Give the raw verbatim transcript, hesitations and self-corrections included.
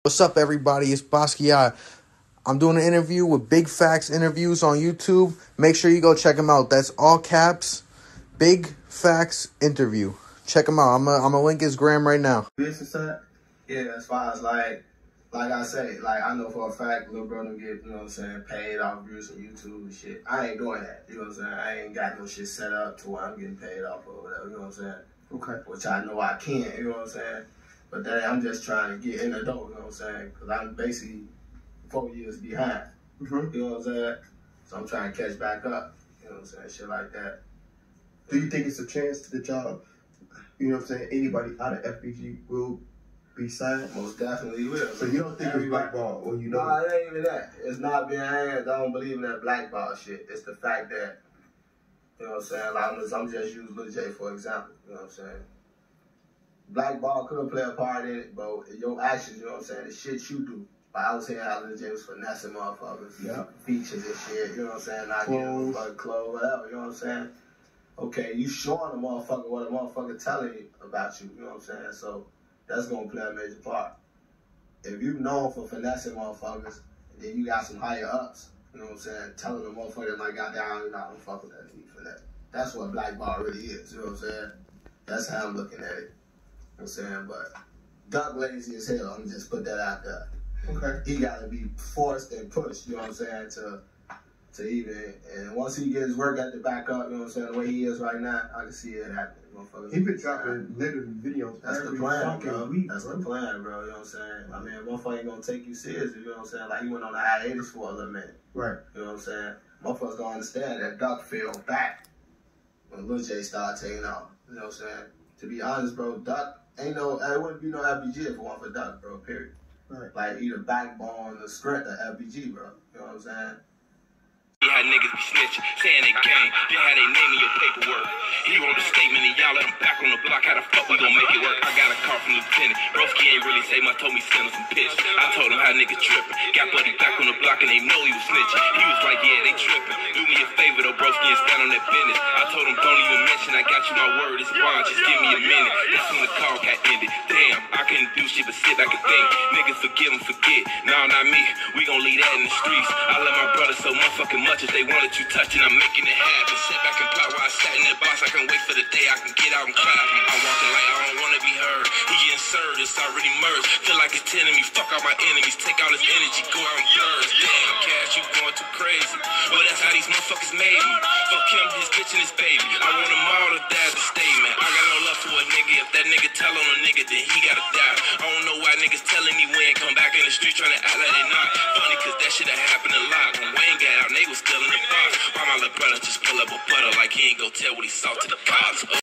What's up, everybody? It's Basquiat. I'm doing an interview with Big Facts Interviews on YouTube. Make sure you go check him out. That's all caps, Big Facts Interview. Check him out. I'm going to link his gram right now. Business side? Yeah, as far as like, like I say, like I know for a fact, little brother get, you know what I'm saying, paid off views on YouTube and shit. I ain't doing that, you know what I'm saying? I ain't got no shit set up to where I'm getting paid off or whatever, you know what I'm saying? Okay. Which I know I can, you know what I'm saying? But then I'm just trying to get in the door, you know what I'm saying? Because I'm basically four years behind, mm-hmm. you know what I'm saying? So I'm trying to catch back up, you know what I'm saying? Shit like that. Do you think it's a chance that y'all, you know what I'm saying, anybody out of F B G will be signed? Most definitely will. So you don't think it's blackball, or you know? No, it ain't even that. It's not being hands. I don't believe in that blackball shit. It's the fact that, you know what I'm saying, like I'm just, I'm just use Lil J for example, you know what I'm saying? Blackball could play a part in it, but your actions, you know what I'm saying, the shit you do. Like I was hearing how Lil J was finessing motherfuckers, yeah. features and shit, you know what I'm saying, not getting fucking clothes, whatever, you know what I'm saying? Okay, you showing a motherfucker what a motherfucker telling you about you, you know what I'm saying? So that's gonna play a major part. If you known for finessing motherfuckers, and then you got some higher ups, you know what I'm saying, telling the motherfucker like got down, you know, I don't fuck with that nigga for that. That's what blackball really is, you know what I'm saying? That's how I'm looking at it. You know what I'm saying? But Duck lazy as hell, I'm gonna just put that out there. Okay. He gotta be forced and pushed, you know what I'm saying, to to even, and once he gets his work at the back up, you know what I'm saying, the way he is right now, I can see it happening. He been dropping literally videos. That's every the plan, bro. Week, That's bro. the plan, bro. You know what I'm saying? I mean, motherfucker ain't gonna take you seriously, you know what I'm saying? Like, he went on a hiatus for a little minute. Right. You know what I'm saying? Motherfuckers don't understand that Duck fell back when Lil J started taking off. You know what I'm saying? To be honest, bro, Duck ain't no, it wouldn't be no F B G if it wasn't for Duck, bro, period. Right. Like, he the backbone, the strength of F B G, bro. You know what I'm saying? You had niggas be snitching, saying they gang, then had they name in your paperwork. He wrote a statement and y'all let him back on the block. How the fuck we gon' make it work? I got a call from Lieutenant. Broski ain't really say much, told me send him some pitch. I told him how niggas tripping. Got Buddy back on the block and they know he was snitching. He was like, yeah, they tripping. Do me a favor though, Broski, and stand on that business. I told him, don't even mention, I got you my word, it's bond, just give me a minute. That's when the call got ended. Damn, I couldn't do shit but sit back and think. Niggas forgive and forget. Nah, not me. We gon' leave that in the streets. I love my brothers so motherfucking much if they wanted you touching, I'm making it happen. Sit back and plot while I sat in that box. I can wait for the day I can get out and clap. I walking like I don't wanna be heard. He getting served, it's already merged. Feel like it's telling me, fuck all my enemies. Take all this energy, go out and purge. Damn, Cash, you going too crazy. Well, that's how these motherfuckers made me. Fuck him, his bitch and his baby. I want them all to die as a statement. I got no love for a nigga. If that nigga tell on a nigga, then he gotta die. I don't know why niggas telling me we ain't come back in the street trying to act like they not. Funny, cause that shit happened a lot. When Wayne got out, they was still in the box. Why my little brother just pull up a butter like he ain't go tell what he saw to the cops?